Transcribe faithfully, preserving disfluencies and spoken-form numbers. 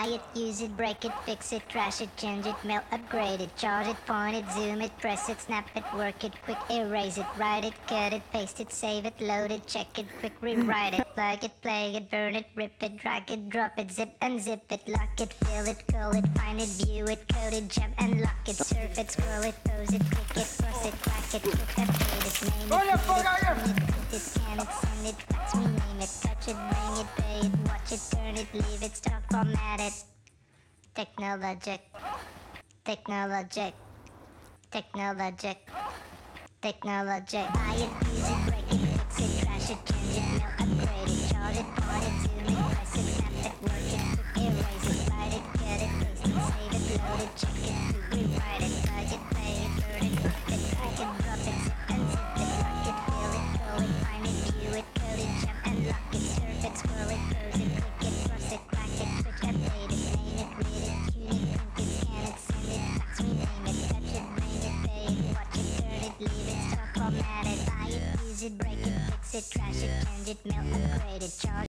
Buy it, use it, break it, fix it, trash it, change it, mail, upgrade it, charge it, point it, zoom it, press it, snap it, work it, quick erase it, write it, cut it, paste it, save it, load it, check it, quick rewrite it, plug it, play it, burn it, rip it, drag it, drop it, zip unzip it, lock it, fill it, call it, find it, view it, code it, jump and lock it, surf it, scroll it, pose it, click it, cross it, crack it, quick update it, name it, Olha, read fogaia! it, print it, scan it, send it, fax, rename it, touch it, bring it, pay it, watch it, turn it, leave it, stop, format it. Technologic, technologic, technologic, technologic. Buy it, use it, break it, fix it, trash it, change it, mail, upgrade it, charge it, point it, zoom it, press it, snap it, work it, quick erase it, write it, cut it, paste it, save it, load it, check it, quick rewrite it, plug it, play it, burn it, rip it, drag it, drop it, zip unzip it, lock it, fill it, call it, find it, view it, code it, jump and lock it, surf it, scroll it, pose it, click it, cross it, crack it, switch, update it, name it, read it, tune it, print it, scan it, send it, fax, rename it, touch it, bring it, pay it, watch it, turn it, leave it, stop, format it, buy it, use it, break it, fix it, trash it, change it, mail, upgrade it, charge